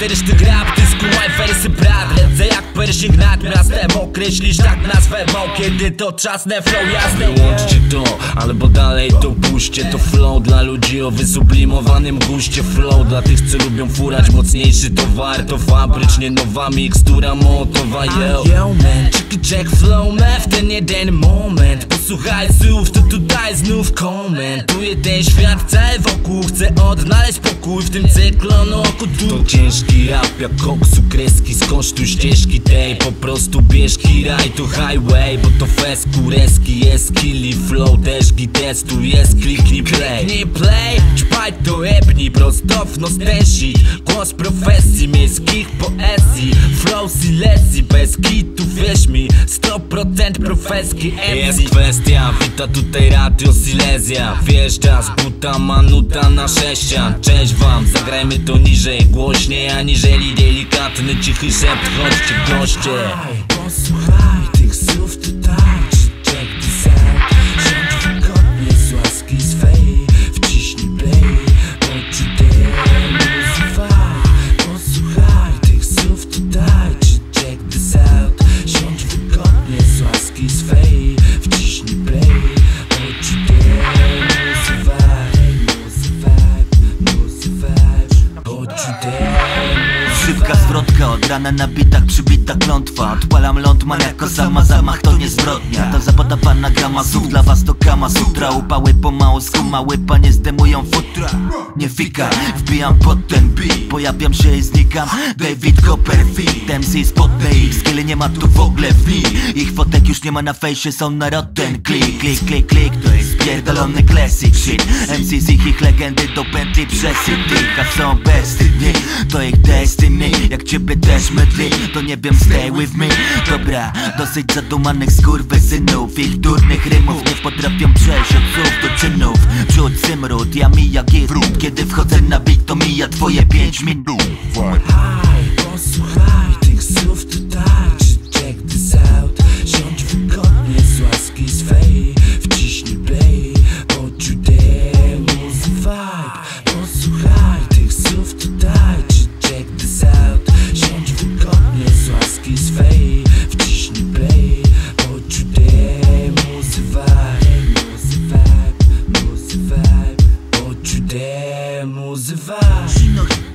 ty reszty rap, ty skumaj wersy brat. Ręce jak pershing nad miastem, określisz tak nazwę mą, kiedy to czasne flow jasne. Wyłączcie to, albo dalej to puśćcie. To flow dla ludzi o wysublimowanym guście. Flow dla tych, co lubią furać mocniejszy towar. To fabrycznie nowa mikstura motowa. Yo man, check flow man w ten jeden moment. Posłuchaj słów, to tutaj znów koment. Tu jeden świat cały wokół, chcę odnaleźć pokój w tym cyklonu oku tu. To ciężki rap jak koksu kreski. Skosztuj ścieżki tej, po prostu bierz kiraj. To highway, bo to fest kureski. Jest killi flow, też gitestu jest. Kliknij play, ćpaj to ebnij prosto w nos ten shit. Głos profesji, miejskich poezji. Flow Silesii, bez kitów wierz mi 100% profeski MC. Jest kwestia, wita tutaj Radio Silesia. Wjeżdża z buta manuta na sześcian. Cześć wam, zagrajmy to niżej, głośniej aniżeli delikatny cichy szept. Chodźcie goście, posłuchaj tych słów tutaj. Check this out. Siądź wygodnie z łaski swej, wciśnij play, poczuj muzyka. Posłuchaj tych słów tutaj. Check this out. Siądź wygodnie z łaski swej, wciśnij play, poczuj szybka zwrotka, od rana na bitach przybita klątwa. Odpalam lądman jako sama, zamach to nie zbrodnia. Ta zapodawana gama słów, dla was to kama sutra. Upały pomału skumały, panie zdejmują futra. Nie fika, wbijam pod ten beat, pojawiam się i znikam. David Copperfield, MC spotnę ich skille, nie ma tu w ogóle wni. Ich fotek już nie ma na fejsie, są na rotten. Klik, klik, klik, klik, to jest pierdolony classic shit. MC z ich legendy do pętli przesyty. A są bezstydni, to ich destiny. Jak ciebie też mydli, to nie wiem, stay with me. Dobra, dosyć zadumanych skurwysynów. Ich durnych rymów nie potrafią przejść od słów do czynów. Wśród zymrut, ja mija gift. Kiedy wchodzę na beat, to mija twoje 5 minut. Posłuchaj tych słów tutaj. Check this out. Siądź wygodnie z łaski swej, wciśnij play, poczuj muzy vibe. Posłuchaj tych słów tutaj. Check this out. Siądź wygodnie z łaski swej, wciśnij play, poczuj muzy vibe. Muzy vibe, poczuj muzy vibe.